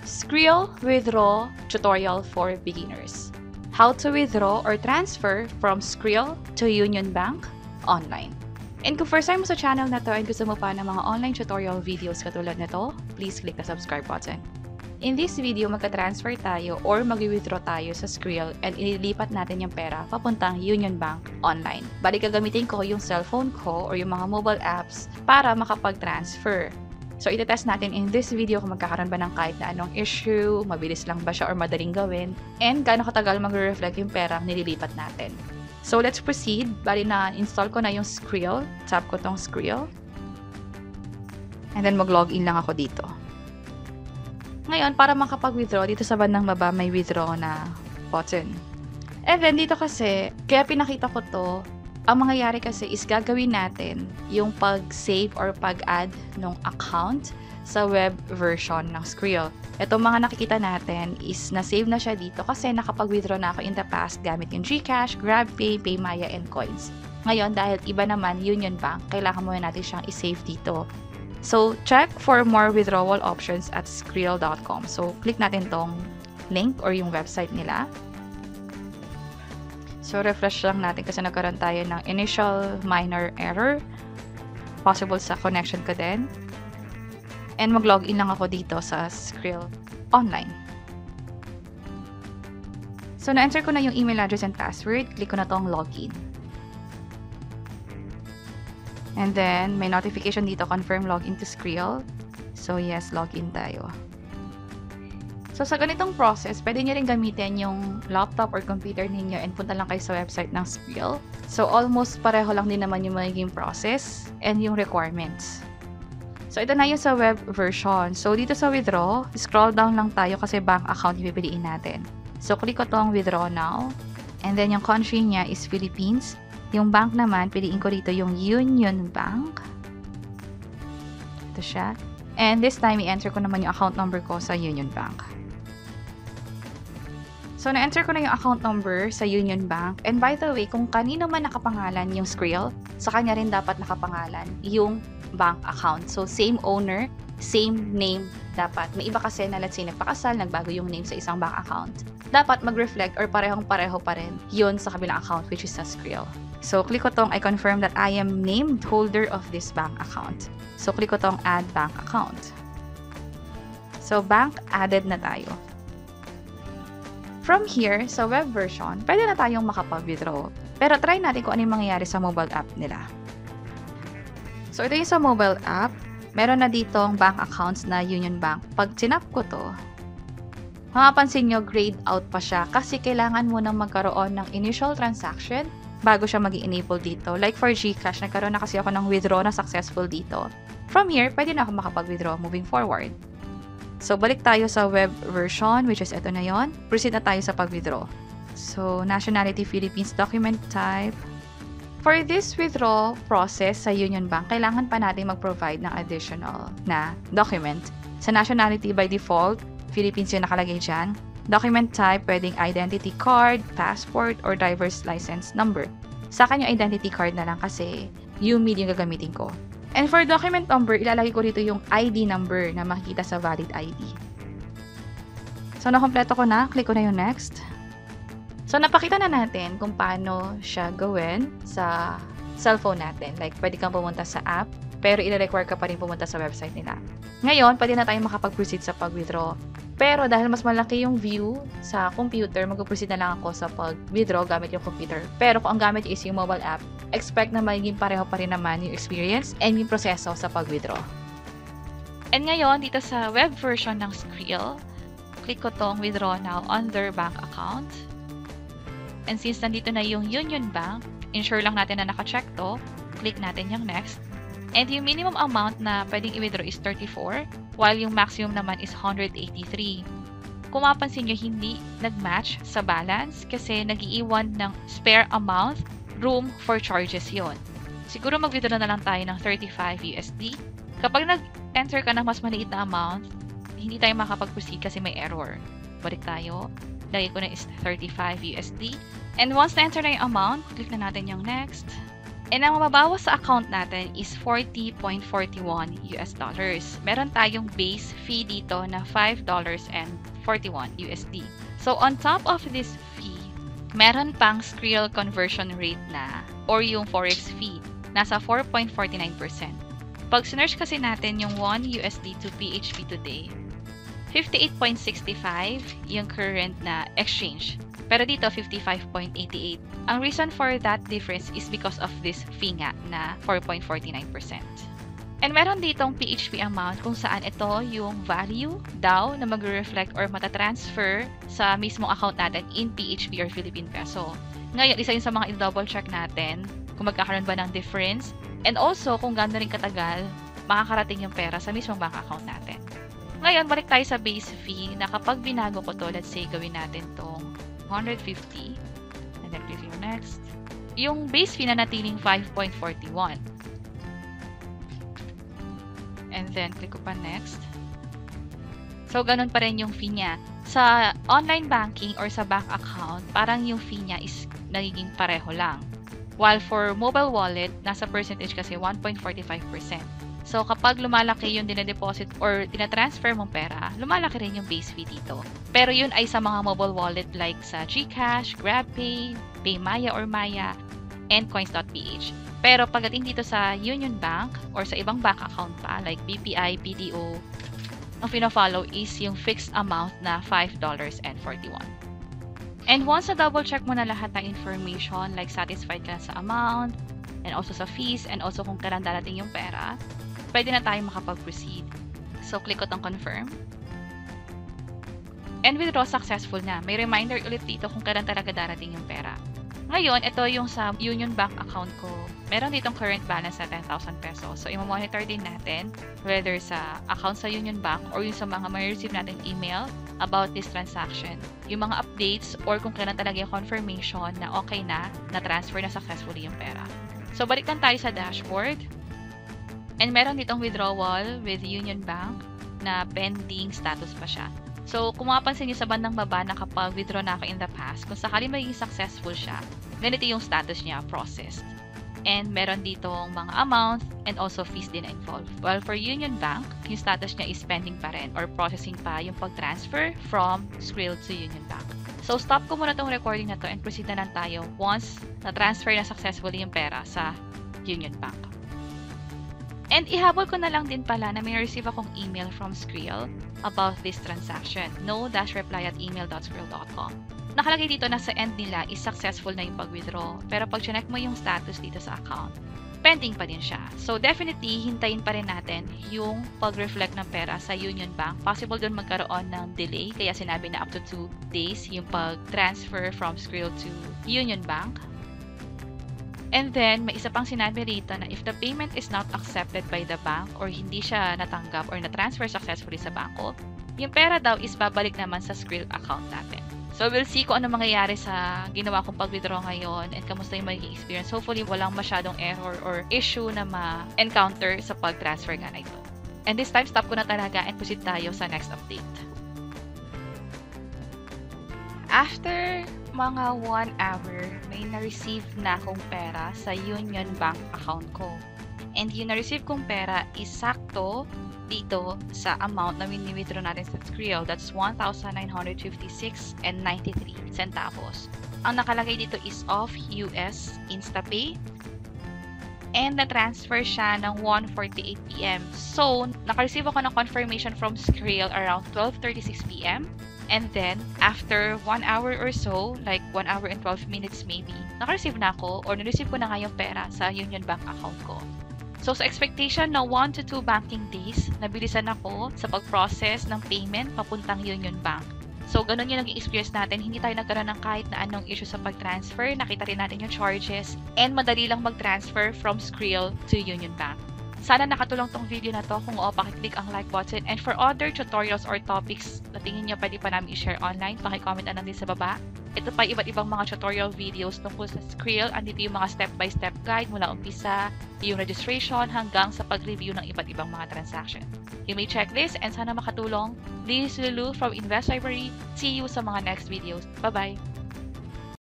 Skrill Withdraw Tutorial for Beginners. How to withdraw or transfer from Skrill to Unionbank online. And kung first time mo sa channel na to and gusto mo pa ng mga online tutorial videos katulad nito, please click the subscribe button. In this video, magka-transfer tayo or mag-withdraw tayo sa Skrill and ililipat natin yung pera papuntang Unionbank online. Bali, gagamitin ko yung cellphone ko or yung mga mobile apps para makapag-transfer. So, itetest natin in this video kung magkakaroon ba ng kahit na anong issue, mabilis lang ba siya or madaling gawin, and gaano katagal magre-reflect yung perang nililipat natin. So, let's proceed. Bali na, install ko na yung Skrill. Tap ko tong Skrill. And then, mag-login lang ako dito. Ngayon, para makapag-withdraw, dito sa bandang baba, may withdraw na button. And then, dito kasi, kaya pinakita ko to, ang mangyayari kasi is gagawin natin yung pag-save or pag-add ng account sa web version ng Skrill. Ito mga nakikita natin is na-save na siya dito kasi nakapag-withdraw na ako in the past gamit yung GCash, GrabPay, PayMaya, and Coins. Ngayon, dahil iba naman Unionbank, kailangan muna natin siyang i-save dito. So, check for more withdrawal options at skrill.com. So, click natin tong link or yung website nila. So, refresh lang natin kasi nagkaroon tayo ng initial minor error. Possible sa connection ko din. And mag-login lang ako dito sa Skrill online. So, na-enter ko na yung email address and password. Click ko na tong login. And then, may notification dito, confirm login to Skrill. So, yes, login tayo. So, sa ganitong process, pwede nyo rin gamitin yung laptop or computer ninyo and punta lang kayo sa website ng Skrill. So, almost pareho lang din naman yung magiging process and yung requirements. So, ito na yung sa web version. So, dito sa withdraw, scroll down lang tayo kasi bank account yung pipiliin natin. So, click ko tong withdraw now. And then, yung country niya is Philippines. Yung bank naman, piliin ko dito yung Unionbank. Ito siya. And this time, i-enter ko naman yung account number ko sa Unionbank. So, na-enter ko na yung account number sa Unionbank. And by the way, kung kanino man nakapangalan yung Skrill, sa kanya rin dapat nakapangalan yung bank account. So, same owner, same name dapat. May iba kasi na let's say nagpakasal, nagbago yung name sa isang bank account. Dapat mag-reflect or parehong-pareho pa rin yun sa kabilang account which is sa Skrill. So, click ko tong I confirm that I am named holder of this bank account. So, click ko tong add bank account. So, bank added na tayo. From here, sa web version, pwede na tayong makapag-withdraw. Pero try natin kung ano yung mangyayari sa mobile app nila. So, ito yung sa mobile app. Meron na ditong bank accounts na Unionbank. Pag sinap ko to, mapapansin nyo, grayed out pa siya kasi kailangan mo nang magkaroon ng initial transaction bago siya mag-enable dito. Like for GCash, nagkaroon na kasi ako ng withdraw na successful dito. From here, pwede na ako makapag-withdraw moving forward. So, balik tayo sa web version, which is ito na yon. Proceed na tayo sa pag-withdraw. So, nationality Philippines, document type. For this withdraw process sa Unionbank, kailangan pa natin mag-provide ng additional na document. Sa nationality by default, Philippines yung nakalagay dyan. Document type, pwedeng identity card, passport, or driver's license number. Sa akin yung identity card na lang kasi UMID yung gagamitin ko. And for document number, ilalagay ko dito yung ID number na makikita sa valid ID. So, nakompleto ko na. Click ko na yung next. So, napakita na natin kung paano siya gawin sa cellphone natin. Like, pwede kang pumunta sa app, pero i-require ka pa rin pumunta sa website nila. Ngayon, pwede na tayong makapag-proceed sa pag-withdraw. Pero dahil mas malaki yung view sa computer, mag-proceed na lang ako sa pag-withdraw gamit yung computer. Pero kung ang gamit is yung mobile app, expect na magiging pareho pa rin naman yung experience and yung proseso sa pag-withdraw. And ngayon, dito sa web version ng Skrill, click ko tong withdraw now under bank account. And since nandito na yung Unionbank, ensure lang natin na naka-check to. Click natin yung next. And yung minimum amount na pwedeng i-withdraw is 34, while yung maximum naman is 183. Kung mapansin nyo, hindi nag-match sa balance kasi nag-iiwan ng spare amount, room for charges yon. Siguro mag-withdraw na lang tayo ng 35 USD. Kapag nag-enter ka ng mas maliit na amount, hindi tayo makapag-proceed kasi may error. Balik tayo. Lagay ko na is 35 USD. And once na-enter na yung amount, click na natin yung next. And ang mababawas sa account natin is $40.41 US dollars. Meron tayong base fee dito na $5.41 USD. So on top of this fee, meron pang Skrill conversion rate na or yung forex fee nasa 4.49%. Pag sinerch kasi natin yung 1 USD to PHP today, 58.65 yung current na exchange. Pero dito, 55.88. Ang reason for that difference is because of this fee nga na 4.49%. And meron ditong PHP amount kung saan ito yung value daw na mag-reflect or matatransfer sa mismong account natin in PHP or Philippine Peso. Ngayon, isa yun sa mga i-double check natin kung magkakaroon ba ng difference and also kung gaano rin katagal makakarating yung pera sa mismong bank account natin. Ngayon, balik tayo sa base fee na kapag binago ko to, let's say gawin natin tong 150 and then click yung next. Yung base fee na natiling 5.41. And then click ko pa next. So, ganun pa rin yung fee niya. Sa online banking or sa bank account, parang yung fee niya is nagiging pareho lang. While for mobile wallet, nasa percentage kasi 1.45%. So, kapag lumalaki yung dinedeposit or tinatransfer mong pera, lumalaki rin yung base fee dito. Pero yun ay sa mga mobile wallet like sa GCash, GrabPay, PayMaya or Maya, and Coins.ph. Pero pagdating dito sa Unionbank or sa ibang bank account pa like BPI, BDO, ang pina-follow is yung fixed amount na $5.41. And once na double check mo na lahat ng information like satisfied ka na sa amount, and also sa fees, and also kung kailan darating yung pera, pwede na tayo makapag-proceed. So, click ko tong confirm. And withdraw successful na. May reminder ulit dito kung kailan talaga darating yung pera. Ngayon, ito yung sa Unionbank account ko. Meron ditong current balance na 10,000 pesos. So, i-monitor din natin whether sa account sa Unionbank or yung sa mga may receive natin email about this transaction. Yung mga updates or kung kailan talaga yung confirmation na okay na transfer na successfully yung pera. So, balik lang tayo sa dashboard. And meron ditong withdrawal with Unionbank na pending status pa siya. So, kung mapapansin nyo sa bandang baba na kapag withdraw na ako in the past, kung sakali magiging successful siya, ganito yung status niya, processed. And meron ditong mga amount and also fees din involved. While for Unionbank, yung status niya is pending pa rin or processing pa yung pag-transfer from Skrill to Unionbank. So, stop ko muna tong recording na to and proceed na lang tayo once na-transfer na successfully yung pera sa Unionbank. And ihabol ko na lang din pala na may receive akong email from Skrill about this transaction. no-reply@email.skrill.com. Nakalagay dito na sa end nila is successful na yung pag-withdraw. Pero pag check mo yung status dito sa account, pending pa din siya. So definitely, hintayin pa rin natin yung pag-reflect ng pera sa Unionbank. Possible doon magkaroon ng delay. Kaya sinabi na up to 2 days yung pag-transfer from Skrill to Unionbank. And then, may isa pang sinabi rito na if the payment is not accepted by the bank or hindi siya natanggap or na-transfer successfully sa bangko, yung pera daw is babalik naman sa Skrill account natin. So, we'll see kung ano mangyayari sa ginawa kong pag-withdraw ngayon and kamusta yung magiging experience. Hopefully, walang masyadong error or issue na ma-encounter sa pag-transfer nga na ito. And this time, stop ko na talaga and proceed tayo sa next update. After mga 1 hour, may na-receive na akong pera sa Unionbank account ko. And yung na-receive kong pera is sakto dito sa amount na wini-withdraw natin sa Skrill. That's 1,956.93 centavos. Ang nakalagay dito is off US InstaPay. And na-transfer siya ng 1:48 PM. So, naka-receive ako ng confirmation from Skrill around 12:36 PM. And then, after 1 hour or so, like 1 hour and 12 minutes maybe, naka-receive na ako or na-receive ko na nga yung pera sa Unionbank account ko. So, sa expectation na 1 to 2 banking days, nabilisan ako sa pag-process ng payment papuntang Unionbank. So, ganun yung naging experience natin. Hindi tayo nagkaroon ng kahit na anong issue sa pag-transfer. Nakita rin natin yung charges and madali lang mag-transfer from Skrill to Unionbank. Sana nakatulong tong video na to. Kung oo, pakiclick ang like button. And for other tutorials or topics na tingin nyo pwede pa namin i-share online, pakicomment na lang din sa baba. Ito pa iba't ibang mga tutorial videos tungkol sa Skrill. Andito yung mga step-by-step guide mula umpisa, yung registration hanggang sa pag-review ng iba't ibang mga transaction. You may check this and sana makatulong. This is Lulu from Invest Library. See you sa mga next videos. Bye-bye!